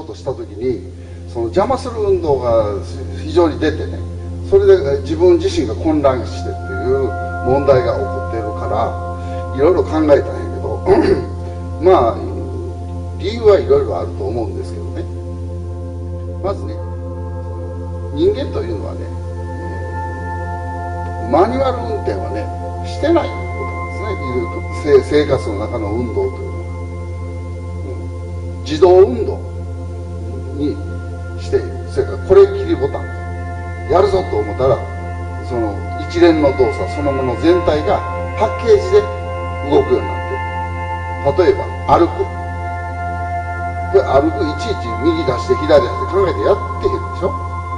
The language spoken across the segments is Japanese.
とした時にその邪魔する運動が非常に出てね、それで自分自身が混乱してっていう問題が起こっているからいろいろ考えたんやけどまあ理由はいろいろあると思うんですけどね。まずね、人間というのはね、マニュアル運転はねしてないことなんですね。生活の中の運動というのは、自動運動にしている。それからこれっきりボタンやるぞと思ったらその一連の動作そのもの全体がパッケージで動くようになってる。例えば歩くで、歩くいちいち右出して左出して考えてやってへんでしょ。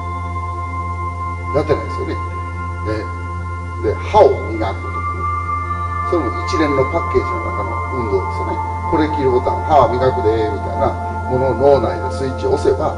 やってないですよね。で歯を磨くとかね、それも一連のパッケージの中の運動ですよね。これ切るボタン、歯を磨くでみたいなものを脳内でスイッチを押せば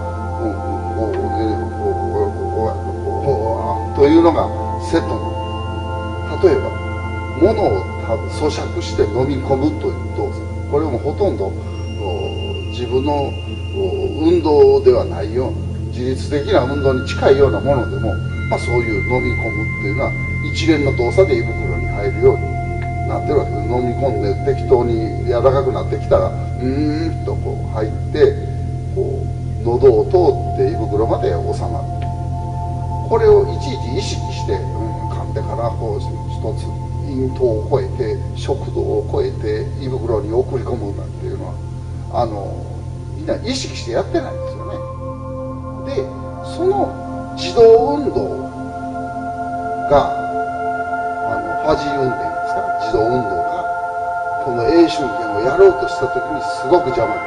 というのがセットになる。例えば物を咀嚼して飲み込むという動作、これもほとんど自分の運動ではないような自律的な運動に近いようなものでも、そういう飲み込むっていうのは一連の動作で胃袋に入るようになってるわけです。飲み込んで適当に柔らかくなってきたらとこう入ってこう喉を通って胃袋まで収まる。これをいちいち意識して噛んでからこう一つ咽頭を越えて食道を越えて胃袋に送り込むなんていうのはみんな意識してやってないんですよね。でその自動運動がファジー運転ですか、自動運動がこの英春拳をやろうとした時にすごく邪魔に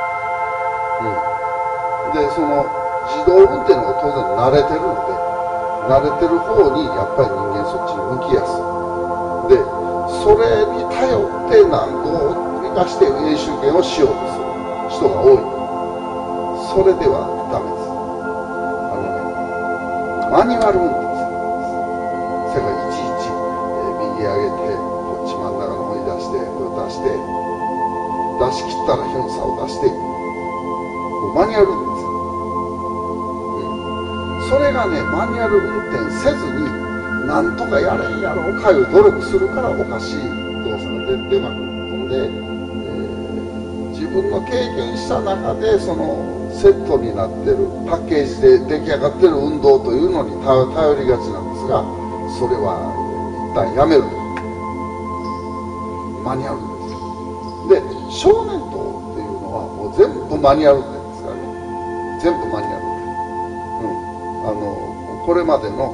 なる。でその自動運転の方が当然慣れてるので慣れてる方にやっぱり人間そっちに向きやすい。でそれに頼ってどうにかして演習権をしようとする人が多い。それではダメです。マニュアル運転です。それからいちいち右上げてこっち真ん中の方に出してこれ出して出し切ったらヒュンサを出してマニュアル運転です。それがね、マニュアル運転せずになんとかやれんやろうかいう努力するからおかしい動作が出まくるので、自分の経験した中でそのセットになってるパッケージで出来上がってる運動というのに頼りがちなんですが、それは一旦やめる。マニュアルです。で少年党っていうのはもう全部マニュアル運転ですからね。全部マニュアル。これまでの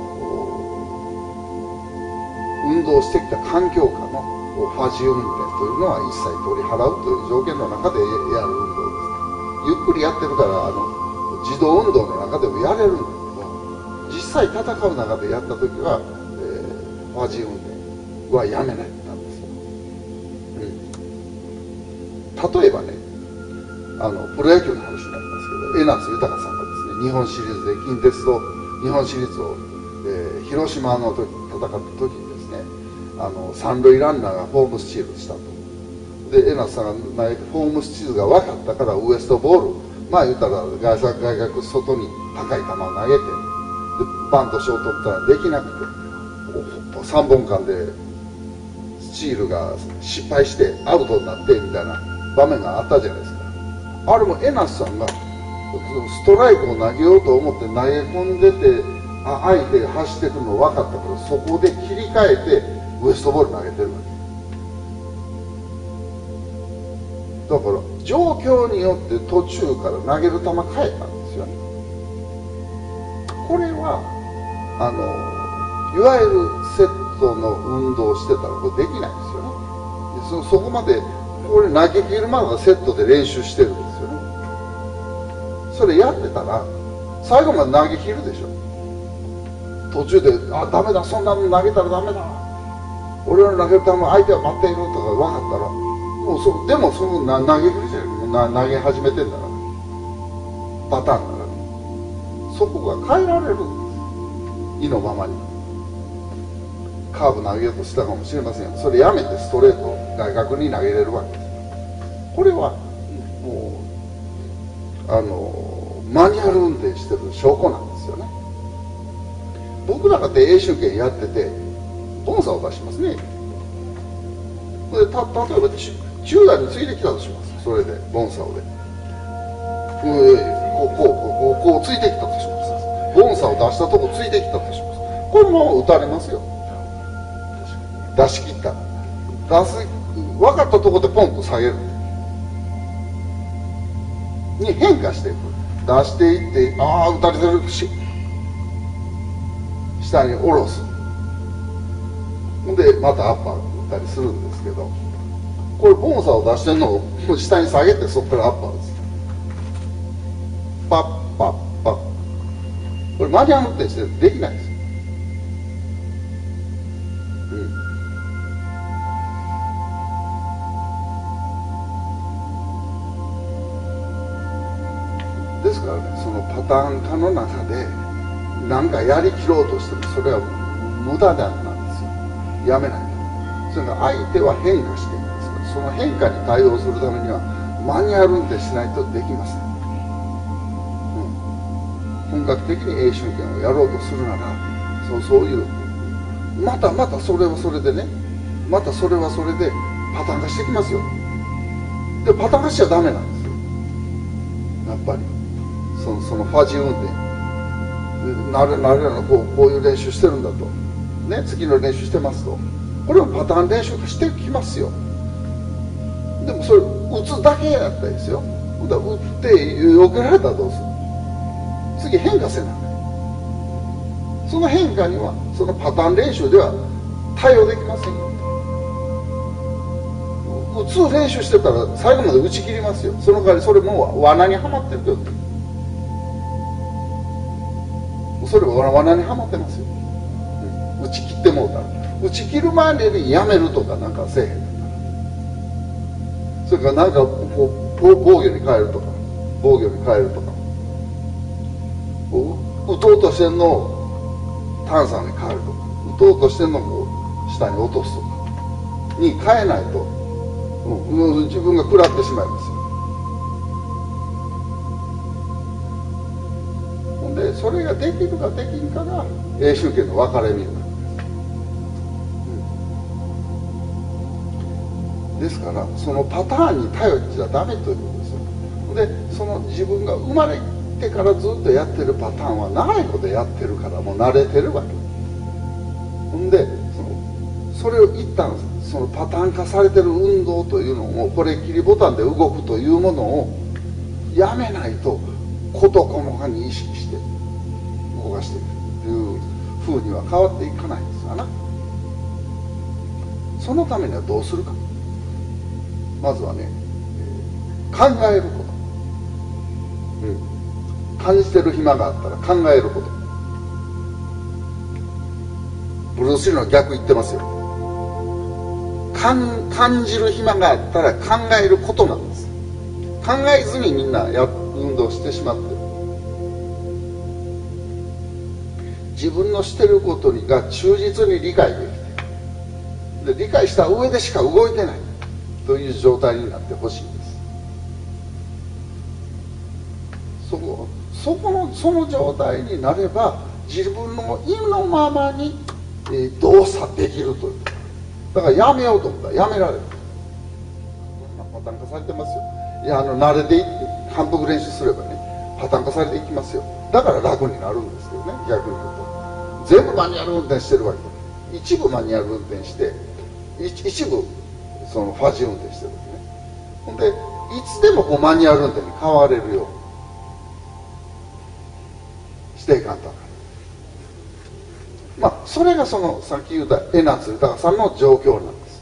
運動してきた環境下のファジー運転というのは一切取り払うという条件の中でやる運動です。ゆっくりやってるから自動運動の中でもやれるんだけど、実際戦う中でやった時は、ファジー運転はやめないなんですよ。例えばねプロ野球の話になりますけど、江夏豊さんがですね日本シリーズで近鉄と日本シリーズを、広島の時戦った時にですね三塁ランナーがホームスチールしたと。で江夏さんが投げてホームスチールが分かったからウエストボール言ったら外角外に高い球を投げてでバントショート打ったらできなくて3本間でスチールが失敗してアウトになってみたいな場面があったじゃないですか。あれも江夏さんがストライクを投げようと思って投げ込んでて相手が走ってくるの分かったからそこで切り替えてウエストボール投げてるわけだから、状況によって途中から投げる球変えたんですよね。これはいわゆるセットの運動をしてたらこれできないんですよね。そこまでこれ投げ切るまではセットで練習してるんですよね。それやってたら最後まで投げ切るでしょ。途中でダメだ、そんなの投げたらダメだ、俺の投げる球相手は待っているとか分かったらもうでもその投げ切りじゃない投げ始めてんだからパターンだからそこが変えられるんです。意のままにカーブ投げようとしたかもしれませんよ。それやめてストレート外角に投げれるわけです。これはもうマニュアル運転してる証拠なんですよね。僕らが永春権やっててボンサを出しますね。で例えば10代についてきたとします。それでボンサオでこうついてきたとします。ボンサを出したとこついてきたとします。これも撃たれますよ。出し切ったら分かったとこでポンと下げるに変化していく。出していってああ撃たれてるし下に下ろす。でまたアッパー打ったりするんですけど、これボンサを出してるのを下に下げてそこからアッパーです。パッパッパッ。これマニュアル運転してできないです。ですからね、そのパターン化の中で何かやりきろうとしてもそれは無駄なんですよ。やめないと。それから相手は変化していますから、その変化に対応するためにはマニュアル運転しないとできません。本格的に永春権をやろうとするならそういうまたそれはそれでね、またそれはそれでパターン化してきますよ。でパターン化しちゃダメなんですよ、やっぱり。そのファジー運転なれのこういう練習してるんだとね、次の練習してますと、これをパターン練習化してきますよ。でもそれ打つだけやったらいいですよ。打って避けられたらどうする。次変化せな。その変化にはそのパターン練習では対応できませんよ。打つ練習してたら最後まで打ち切りますよ。その代わりそれも罠にはまってるけど、それは罠にはまってますよ。打ち切ってもうたら打ち切る前にやめるとかなんかせえへん。それからなんか防御に変えるとか打とうとしてんのを炭酸に変えるとか、打とうとしてんのを下に落とすとかに変えないと、自分が食らってしまいますよ。ほんでそれができるかできんかが永春権の分かれ目なんです。ですからそのパターンに頼っちゃダメということですよ。でその自分が生まれてからずっとやってるパターンは長いことやってるからもう慣れてるわけ。ほんでそれを一旦そのパターン化されてる運動というのをこれ切りボタンで動くというものをやめないと事細かに意識して動かしていくというふうには変わっていかないんですがな。そのためにはどうするか。まずはね、考えること、感じてる暇があったら考えること。ブルース・リーの逆言ってますよ。感じる暇があったら考えることなんです。考えずにみんな運動してしまってる。自分のしてることが忠実に理解できて、で理解した上でしか動いてないという状態になってほしいんです。その状態になれば自分の意のままに動作できるという。だからやめようと思ったらやめられる。パターン化されてますよ。いや慣れていって反復練習すればねパターン化されていきますよ。だから楽になるんですけどね、逆に言うと全部マニュアル運転してるわけ。一部マニュアル運転して一部そのファジー運転してるわけね。ほんでいつでもマニュアル運転に変われるようにしていかんと。それがそのさっき言った江夏豊さんの状況なんです。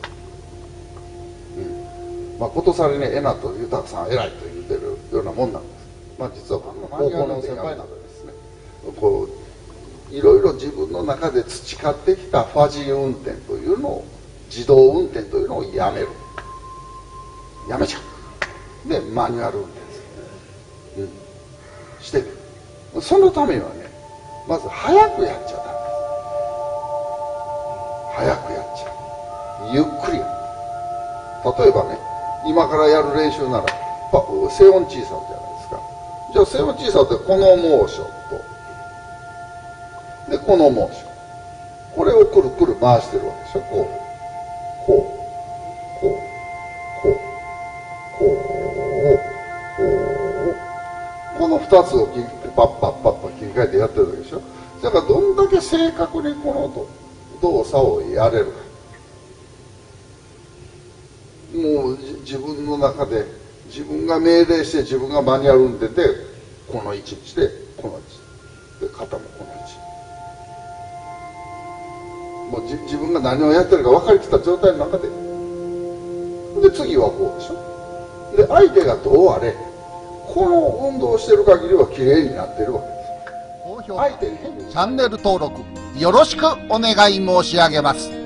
ことされね江夏豊さん偉いと言ってるようなもんなんです。実は高校の先輩などですね、いろいろ自分の中で培ってきたファジー運転というのを自動運転というのをやめちゃう。でマニュアル運転する、してみる。そのためにはねまず早くやっちゃダメです。早くやっちゃう。ゆっくりやる。例えばね今からやる練習なら静音小さいじゃないですか。 じゃあ線を小さくてこのモーションとでこのモーション、これをくるくる回してるわけでしょ。こうこうこうこうこうこう、この2つをパッパッパッパ切り替えてやってるわけでしょ。だからどんだけ正確にこの動作をやれるか、もう自分の中で自分が命令して自分がマニュアルに出てこの位置にしてこの位置で肩もこの位置、もう自分が何をやってるか分かりきった状態の中で、で次はこうでしょ。で相手がどうあれこの運動をしてる限りはきれいになってるわけです。相手に変にチャンネル登録よろしくお願い申し上げます。